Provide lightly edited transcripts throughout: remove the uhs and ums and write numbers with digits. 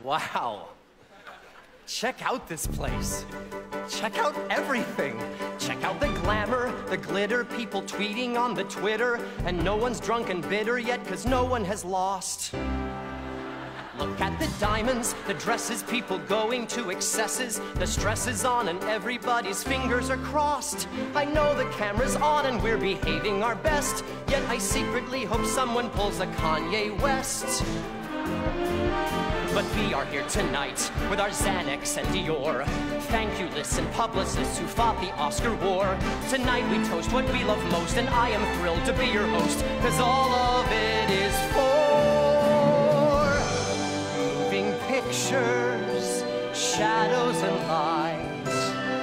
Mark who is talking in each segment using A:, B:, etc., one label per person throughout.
A: Wow. Check out this place. Check out everything. Check out the glamour, the glitter, people tweeting on the Twitter, and no one's drunk and bitter yet, 'cause no one has lost. Look at the diamonds, the dresses, people going to excesses. The stress is on and everybody's fingers are crossed. I know the camera's on and we're behaving our best, yet I secretly hope someone pulls a Kanye West. But we are here tonight with our Xanax and Dior. Thank you, listen, publicists who fought the Oscar war. Tonight we toast what we love most, and I am thrilled to be your host, 'cause all of it is for moving pictures, shadows and light.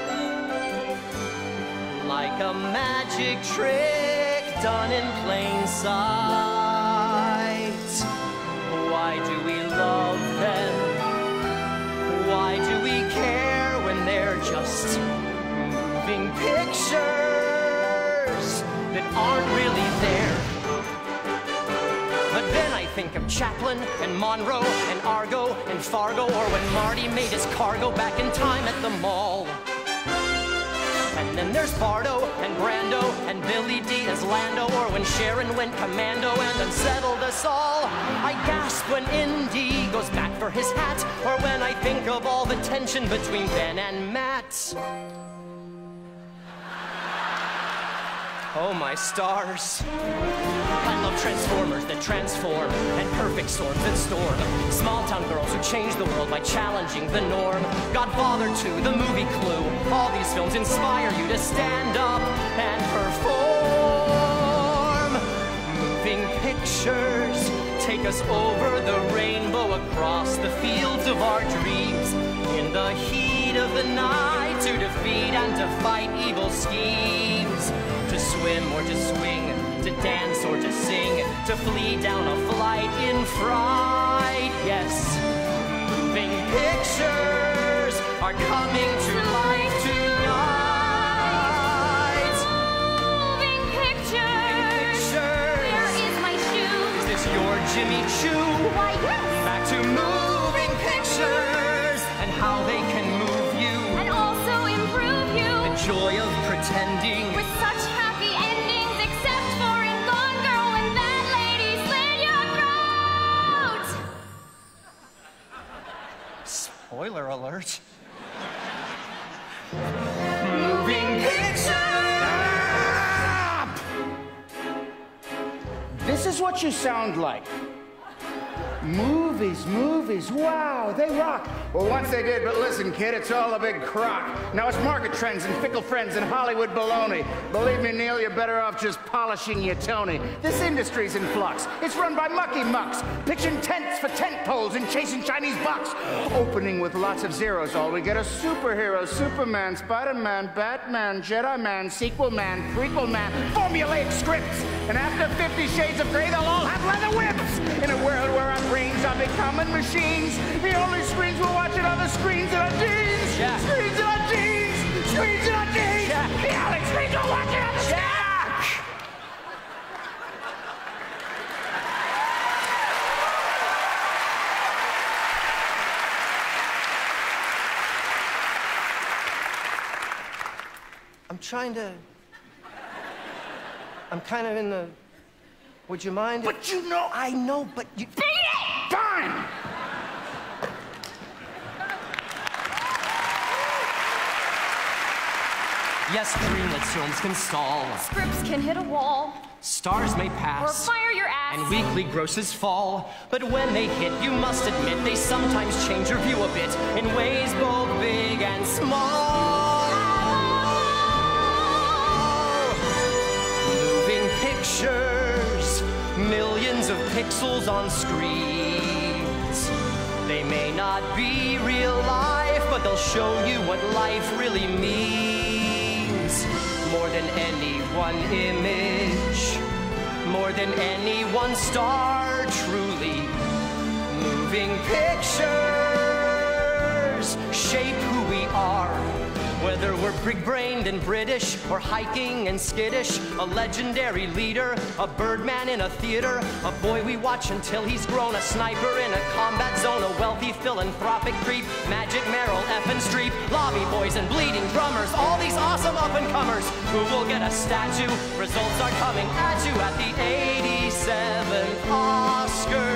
A: Like a magic trick done in plain sight. Why do we love them? Why do we care when they're just moving pictures that aren't really there? But then I think of Chaplin and Monroe and Argo and Fargo, or when Marty made his cargo back in time at the mall. And then there's Bardo and Brando and Billy D as Lando, or when Sharon went commando and unsettled us all. I gasp when Indy goes back for his hat, or when I think of all the tension between Ben and Matt. Oh, my stars. I love Transformers that transform, and perfect storms that storm. Small-town girls who change the world by challenging the norm. Godfather 2, the movie Clue. All these films inspire you to stand up and perform. Moving pictures take us over the rainbow, across the fields of our dreams. In the heat of the night, to defeat and to fight evil schemes. To swim or to swing, to dance or to sing, to flee down a flight in fright. Yes, moving pictures are coming to life tonight.
B: Moving pictures. Where is my shoe?
A: Is this your Jimmy Choo?
B: Why, yes.
A: Back to moving pictures and how they can move you
B: and also improve you.
A: The joy of pretending
B: with such happy endings, except for in Gone Girl when that lady slit your throat.
A: Spoiler alert. Moving picture!
C: This is what you sound like. Movies, movies, wow, they rock.
D: Well, once they did, but listen, kid, it's all a big crock. Now it's market trends and fickle friends and Hollywood baloney. Believe me, Neil, you're better off just polishing your Tony. This industry's in flux. It's run by mucky mucks, pitching tents for tent poles and chasing Chinese bucks. Opening with lots of zeros, all we get are superheroes, Superman, Spider-Man, Batman, Jedi Man, sequel man, prequel man, formulaic scripts. And after 50 Shades of Grey, they'll all have leather whips. In a world where our brains are becoming machines, the only screens we're watching are the screens in our jeans.
A: Jack.
D: Screens in our jeans. Screens in our jeans.
A: Jack.
D: The only screens we're watching are the
A: Jack! I'm kind of in the... Would you mind?
D: But you know...
A: I know, but you...
D: Beat it! Fine!
A: Yes, greenlit films can stall.
B: Scripts can hit a wall.
A: Stars may
B: Or
A: pass.
B: fire your ass.
A: And weekly grosses fall. But when they hit, you must admit, they sometimes change your view a bit in ways both big and small. Moving pictures, millions of pixels on screens. They may not be real life, but they'll show you what life really means. More than any one image, more than any one star, truly. Moving pictures shape who we are, with Whether we're big-brained and British, or hiking and skittish, a legendary leader, a birdman in a theater, a boy we watch until he's grown, a sniper in a combat zone, a wealthy philanthropic creep, Magic Merrill, Effin' Streep, lobby boys and bleeding drummers, all these awesome up-and-comers who will get a statue. Results are coming at you at the 87th Oscars.